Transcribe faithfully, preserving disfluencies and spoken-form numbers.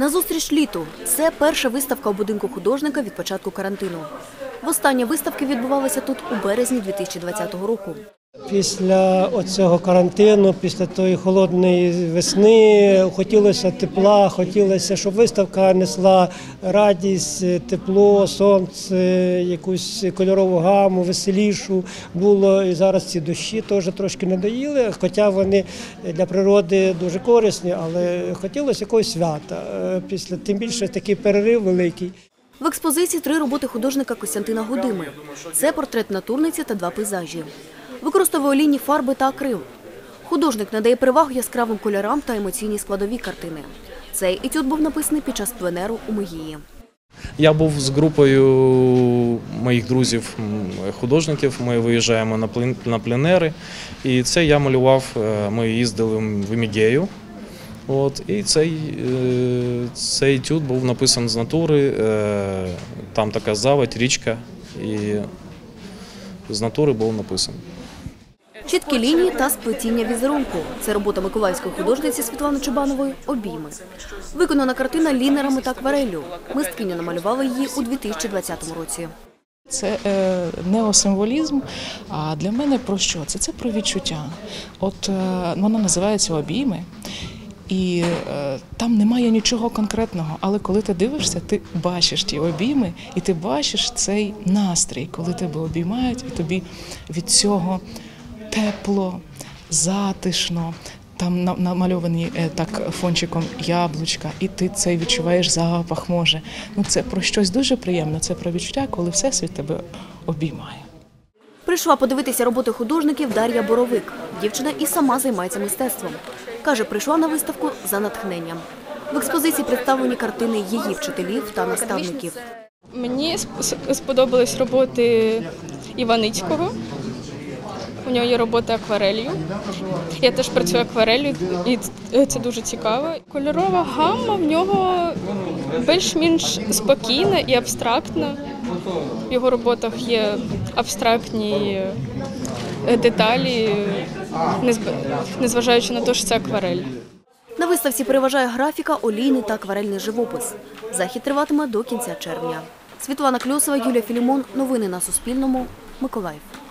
Назустріч літу – це перша виставка у будинку художника від початку карантину. Востаннє виставки відбувалися тут у березні дві тисячі двадцятого року. Після оцього карантину, після тої холодної весни хотілося тепла, хотілося, щоб виставка несла радість, тепло, сонце, якусь кольорову гаму, веселішу було. І зараз ці дощі теж трошки надоїли, хоча вони для природи дуже корисні, але хотілося якогось свята. Після, тим більше такий перерив великий. В експозиції три роботи художника Костянтина Гудими. Це портрет натурниці та два пейзажі. Використовує олійні фарби та акрил. Художник надає перевагу яскравим кольорам та емоційній складовій картини. Цей етюд був написаний під час пленеру у Мегії. Я був з групою моїх друзів-художників, ми виїжджаємо на пленери. І це я малював, ми їздили в Мегію. От, і цей, цей етюд був написаний з натури, там така заводь, річка, і з натури був написаний. Чіткі лінії та сплетіння візерунку – це робота миколаївської художниці Світлани Чубанової «Обійми». Виконана картина лінерами та аквареллю. Мисткиня намалювала її у дві тисячі двадцятому році. Це е, неосимволізм, а для мене про що? Це, це про відчуття. От е, вона називається «Обійми». І е, там немає нічого конкретного, але коли ти дивишся, ти бачиш ті обійми і ти бачиш цей настрій, коли тебе обіймають і тобі від цього тепло, затишно, там намальовані е, так фончиком яблучка, і ти цей відчуваєш запах може. Ну, це про щось дуже приємне, це про відчуття, коли всесвіт тебе обіймає. Прийшла подивитися роботи художників Дар'я Боровик. Дівчина і сама займається мистецтвом. Каже, прийшла на виставку за натхненням. В експозиції представлені картини її вчителів та наставників. Мені сподобались роботи Іваницького. У нього є робота акварелью. Я теж працюю акварелью, і це дуже цікаво. Кольорова гамма в нього більш-менш спокійна і абстрактна. В його роботах є абстрактні деталі, незважаючи на те, що це акварель. На виставці переважає графіка, олійний та акварельний живопис. Захід триватиме до кінця червня. Світлана Кльосова, Юлія Філімон. Новини на Суспільному. Миколаїв.